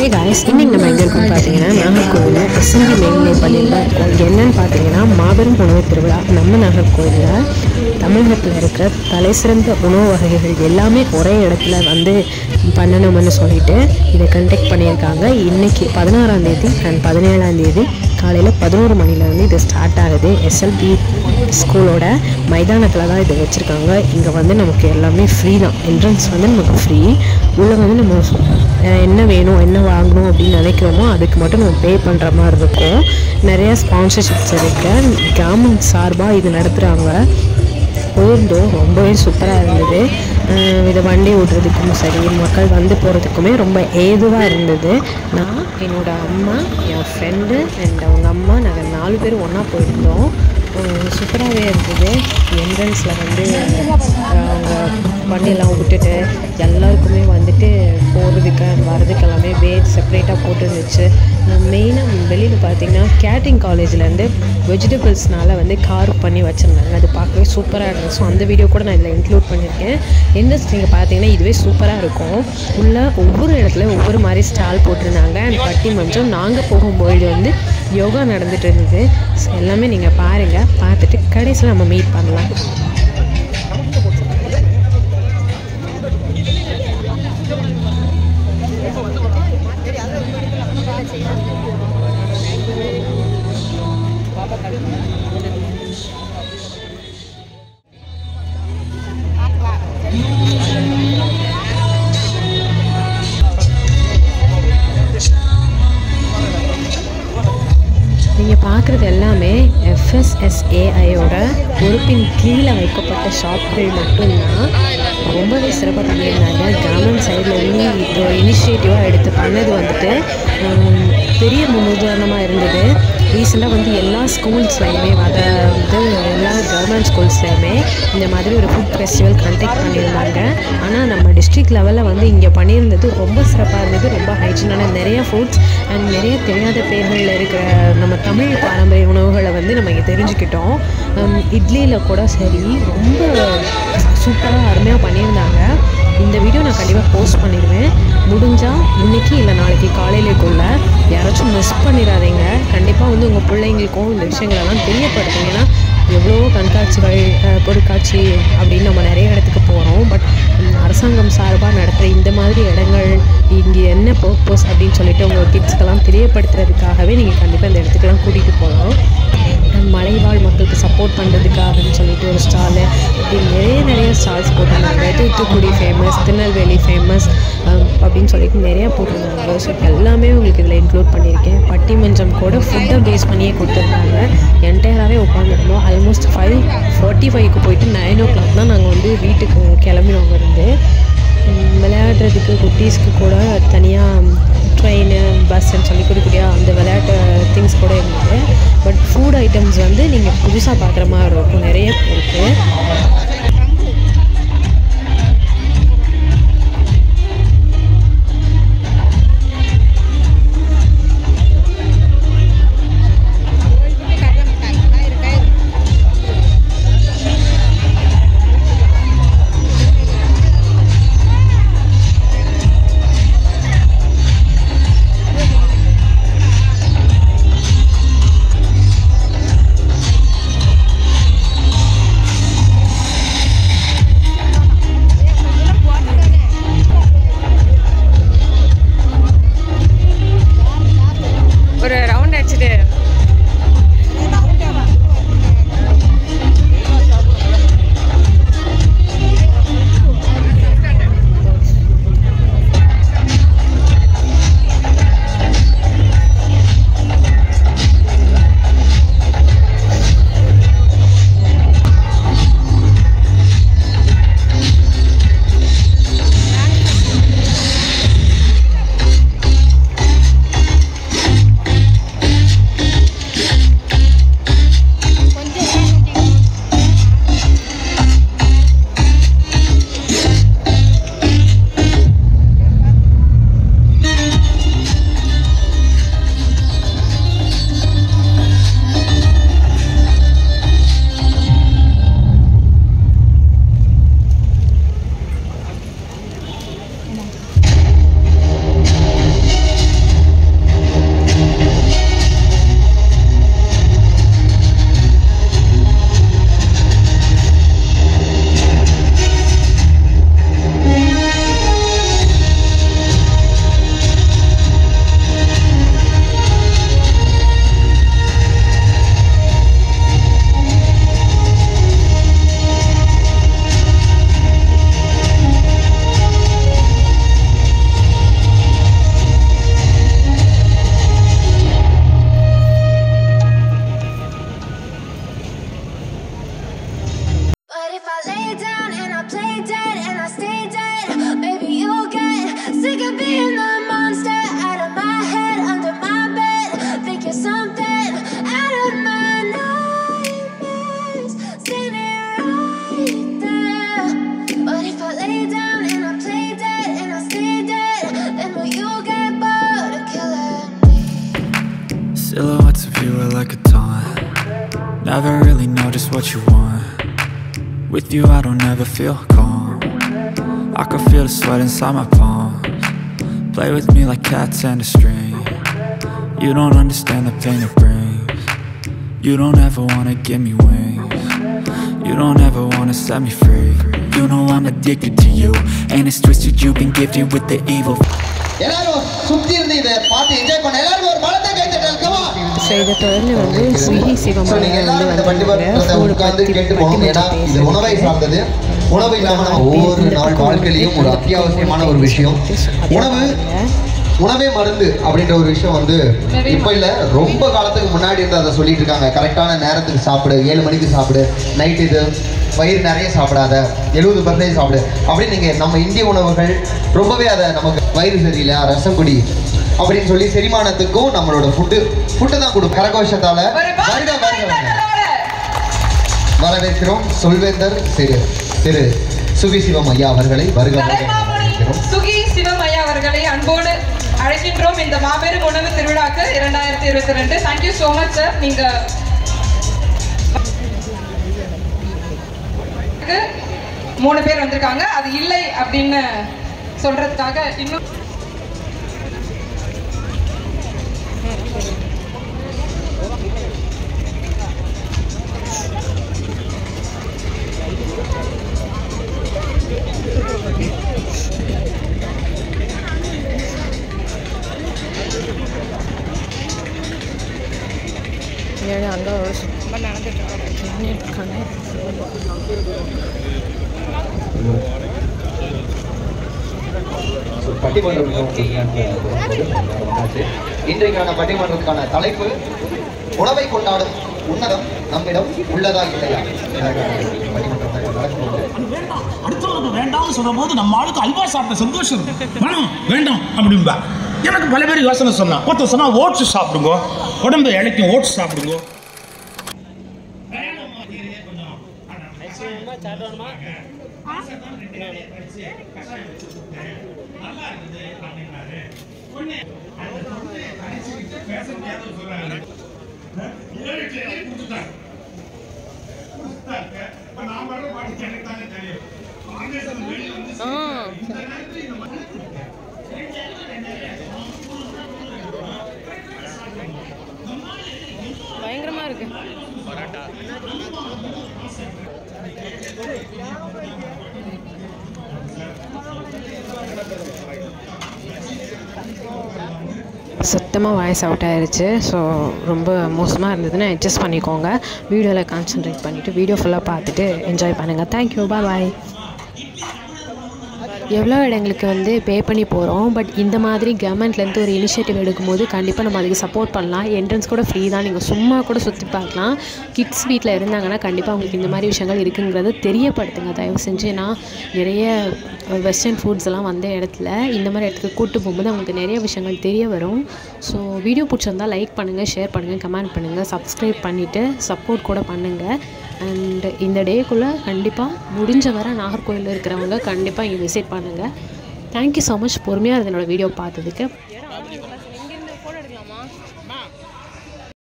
Hey guys, இன்னைக்கு நம்ம எங்க இருக்கோம் பாத்தீங்கன்னா நாகர்கோயில்ல எஸ்எம்பி மேல்நிலைப் பள்ளியில இருக்கோம். இங்க என்னன்னு பாத்தீங்கன்னா மாபெரும் உணவு திருவிழா. நம்ம நாகர்கோயில்ல தமிழகத்துல இருக்கிற தலைசிறந்த உணவு வகைகள் எல்லாமே ஒரே இடத்துல வந்து பண்ணணும்னு சொல்லிட்டு இதை கண்டக்ட் பண்ணியிருக்காங்க. இன்னைக்கு 16ஆம் தேதி அண்ட் 17ஆம் தேதி காலையில் 11 மணிலேருந்து இது ஸ்டார்ட் ஆகுது. எஸ்எல்பி ஸ்கூலோட மைதானத்தில் தான் இதை வச்சுருக்காங்க. இங்கே வந்து நமக்கு எல்லாமே ஃப்ரீ தான். என்ட்ரன்ஸ் வந்து நமக்கு ஃப்ரீ. உள்ளே வந்து நம்ம என்ன வேணும் என்ன வாங்கணும் அப்படின்னு நினைக்கிறோமோ அதுக்கு மட்டும் நம்ம பே பண்ணுற மாதிரி இருக்கும். நிறையா ஸ்பான்சர்ஷிப்ஸ் இருக்குது. கவர்மெண்ட் சார்பாக இது நடத்துகிறாங்க. போயிருந்தோம், ரொம்பவே சூப்பராக இருந்தது. இதை வண்டி ஓட்டுறதுக்கும் சரி, மக்கள் வந்து போகிறதுக்குமே ரொம்ப ஏதுவாக இருந்தது. நான் என்னோடய அம்மா, என் ஃப்ரெண்டு அண்ட் அவங்க அம்மா, நாங்கள் 4 பேர் ஒன்றா போயிருந்தோம். சூப்பராகவே இருந்தது. என்ட்ரன்ஸில் வந்து அவங்க வண்டியெல்லாம் விட்டுட்டு எல்லாருக்குமே வந்துட்டு போகிறதுக்கு வர்றதுக்கு எல்லாமே வேட் செப்பரேட்டாக போட்டுருந்துச்சு. மெயினாக வெளியில் பார்த்திங்கன்னா கேட்ரிங் காலேஜ்லேருந்து வெஜிடபிள்ஸ்னால் வந்து கார் பண்ணி வச்சுருந்தாங்க. அது பார்க்கவே சூப்பராக இருந்துச்சு. ஸோ அந்த வீடியோ கூட நான் இதில் இன்க்ளூட் பண்ணியிருக்கேன். என்ட்ரன்ஸ் நீங்கள் பார்த்தீங்கன்னா இதுவே சூப்பராக இருக்கும். உள்ளே ஒவ்வொரு இடத்துல ஒவ்வொரு மாதிரி ஸ்டால் போட்டிருந்தாங்க. அண்ட் பட்டி மஞ்சம் நாங்கள் போகும்போது வந்து யோகா நடந்துகிட்டு இருந்தது. ஸோ எல்லாமே நீங்கள் பாருங்கள், பார்த்துட்டு கடைசியில் நம்ம மீட் பண்ணலாம். நீங்கள் பார்க்குறது எல்லாமே FSSAIயோட பொறுப்பின் கீழே வைக்கப்பட்ட ஷாப்கள் மட்டும்தான். ரொம்பவே சிறப்பாக பண்ணியிருந்தாங்க. கவர்மெண்ட் சைட்லேருந்து இப்போ இனிஷியேட்டிவாக எடுத்து பண்ணது வந்துட்டு பெரிய முன்னுதாரணமாக இருந்தது. ரீசெண்டாக வந்து எல்லா ஸ்கூல்ஸ்லையுமே, அதாவது எல்லா கவர்மெண்ட் ஸ்கூல்ஸ்லையுமே இந்த மாதிரி ஒரு ஃபுட் ஃபெஸ்டிவல் கண்டக்ட் பண்ணியிருந்தாங்க. ஆனால் நம்ம டிஸ்ட்ரிக்ட் லெவலில் வந்து இங்கே பண்ணியிருந்தது ரொம்ப சிறப்பாக இருந்தது. ரொம்ப ஹைஜீனான நிறைய ஃபுட்ஸ் அண்ட் நிறைய தெரியாத பேர்களில் இருக்கிற நம்ம தமிழ் பாரம்பரிய உணவுகளை வந்து நம்ம இங்கே தெரிஞ்சுக்கிட்டோம். இட்லியில் கூட சரி ரொம்ப சூப்பராக அருமையாக பண்ணியிருந்தாங்க. இந்த வீடியோ நான் கண்டிப்பாக போஸ்ட் பண்ணிடுவேன். முடிஞ்சால் இன்றைக்கி இல்லை நாளைக்கு காலையிலேக்குள்ளே யாராச்சும் மிஸ் பண்ணிடாதீங்க. கண்டிப்பாக வந்து உங்கள் பிள்ளைங்களுக்கும் இந்த விஷயங்களெல்லாம் தெரியப்படுத்துங்கன்னா எவ்வளோ கண்காட்சிகள், பொருட்காட்சி அப்படின்னு நம்ம நிறைய இடத்துக்கு போகிறோம். பட் அரசாங்கம் சார்பாக நடத்துகிற இந்த மாதிரி இடங்கள் இங்கே என்ன பர்பஸ் அப்படின்னு சொல்லிட்டு உங்கள் கிட்ஸ்க்கெல்லாம் தெரியப்படுத்துறதுக்காகவே நீங்கள் கண்டிப்பாக இந்த இடத்துக்கெல்லாம் கூட்டிகிட்டு போகலாம். மலைவாழ் மக்களுக்கு சப்போர்ட் பண்ணுறதுக்காகன்னு சொல்லிட்டு ஒரு ஸ்டாலு, இப்படி நிறைய ஸ்டால்ஸ் போட்டிருந்தாங்க. தூத்துக்குடி ஃபேமஸ், திருநெல்வேலி ஃபேமஸ் அப்படின்னு சொல்லிட்டு நிறையா போட்டிருந்தாங்க. ஸோ எல்லாமே உங்களுக்கு இதில் இன்க்ளூட் பண்ணியிருக்கேன். பட்டி மஞ்சம் கூட ஃபுட்டை பேஸ் பண்ணியே கொடுத்துருந்தாங்க. என்டையராகவே உட்காந்துருந்தோம். ஆல்மோஸ்ட் 5:45க்கு போயிட்டு 9 o'clock தான் நாங்கள் வந்து வீட்டுக்கு கிளம்பினவங்க இருந்து. விளையாடுறதுக்கு குட்டீஸ்க்கு கூட தனியாக ட்ரெயின், பஸ்ன்னு சொல்லி கொடுக்கக்கூடிய அந்த விளையாட்டு திங்ஸ் கூட இருந்தது. பட் ஃபுட் ஐட்டம்ஸ் வந்து நீங்கள் புதுசாக பார்க்குற மாதிரி இருக்கும், நிறைய இருக்குது. Silhouettes of you are like a taunt. Never really know just what you want. With you I don't ever feel calm. I can feel the sweat inside my palms. Play with me like cats and a string. You don't understand the pain it brings. You don't ever wanna give me wings. You don't ever wanna set me free. You know I'm addicted to you, and it's twisted you've been gifted with the evil. So இதை தொடர்ந்து வந்து ஸ்வீகி சிவமையா வந்து உணவை சார்ந்தது. உணவு இல்லாமல் நம்ம ஒவ்வொரு நாள் வாழ்க்கையிலையும் ஒரு அத்தியாவசியமான ஒரு விஷயம். உணவே மருந்து அப்படின்ற ஒரு விஷயம் வந்து இப்போ இல்லை, ரொம்ப காலத்துக்கு முன்னாடி இருந்து அதை சொல்லிட்டு இருக்காங்க. கரெக்டான நேரத்துக்கு சாப்பிடு, 7 மணிக்கு சாப்பிடு, நைட் இது வயிறு நிறைய சாப்பிடாத, 70% சாப்பிடு அப்படின்னு. நீங்கள் நம்ம இந்திய உணவுகள் ரொம்பவே அதை நமக்கு வயிறு சரியில்லை ரசம் குடி அப்படின்னு சொல்லி செரிமானத்துக்கும் நம்மளோட ஃபுட்டு தான் கொடுக்கும். கரகோஷத்தால் வரவேற்கிறோம் சொல்வேந்தர் திரு சுகி சிவம் ஐயா அவர்களை வருக. சுகி சிவம் ஐயா அவர்களை அன்போடு அழைக்கின்றோம் இந்த மாபெரும் உணவு திருவிழாக்கு 2022. Thank you so much sir. நீங்க 3 பேர் வந்திருக்காங்க, அது இல்லை அப்படின்னு சொல்றதுக்காக இன்னும் அங்கே நடந்துட்டு இன்றைக்கான பட்டிமன்றத்துக்கான தலைப்பு உணவை கொண்டாடும் உன்னதம் நம்மிடம் உள்ளதா இல்லையா. அடுத்தவங்களுக்கு வேண்டாம்னு சொல்லும் போது நம்ம ஆளுக்கு அல்வா சாப்பிட்ட சந்தோஷம் வேண்டாம் அப்படின்பா. எனக்கு பல பேர் யோசனை சொன்னா, ஒருத்தர் சொன்னா ஓட்ஸ் சாப்பிடுங்க, உடம்பு இழைக்கும், ஓட்ஸ் சாப்பிடுங்க. பயங்கரமா இருக்கு. சுத்தமாக வாய்ஸ் அவுட் ஆயிடுச்சு. ஸோ ரொம்ப மோசமாக இருந்ததுன்னா அட்ஜஸ்ட் பண்ணிக்கோங்க. வீடியோவில் கான்சன்ட்ரேட் பண்ணிவிட்டு வீடியோ ஃபுல்லாக பார்த்துட்டு என்ஜாய் பண்ணுங்கள். Thank you, bye. எவ்வளோ இடங்களுக்கு வந்து பே பண்ணி போகிறோம். பட் இந்த மாதிரி கவர்மெண்ட்லேருந்து ஒரு இனிஷியேட்டிவ் எடுக்கும்போது கண்டிப்பாக நம்ம அதுக்கு சப்போர்ட் பண்ணலாம். என்ட்ரன்ஸ் கூட ஃப்ரீ தான், நீங்கள் சும்மா கூட சுற்றி பார்க்கலாம். கிட்ஸ் வீட்டில் இருந்தாங்கன்னா கண்டிப்பாக அவங்களுக்கு இந்த மாதிரி விஷயங்கள் இருக்குங்கிறத தெரியப்படுத்துங்க தயவு செஞ்சு. ஏன்னா நிறைய வெஸ்டர்ன் ஃபுட்ஸ் எல்லாம் வந்த இடத்துல இந்த மாதிரி இடத்துக்கு கூப்பிட்டு போகும்போது அவங்களுக்கு நிறைய விஷயங்கள் தெரிய வரும். ஸோ வீடியோ பிடிச்சிருந்தால் லைக் பண்ணுங்கள், ஷேர் பண்ணுங்கள், கமெண்ட் பண்ணுங்கள், சப்ஸ்கிரைப் பண்ணிவிட்டு சப்போர்ட் கூட பண்ணுங்கள். அண்ட் இந்த டேக்குள்ளே கண்டிப்பாக முடிஞ்ச வர நாகர்கோயிலில் இருக்கிறவங்க கண்டிப்பாக இங்கே விசிட் பண்ணுங்கள். தேங்க்யூ ஸோ மச் பொறுமையாக என்னோடய வீடியோ பார்த்ததுக்கு.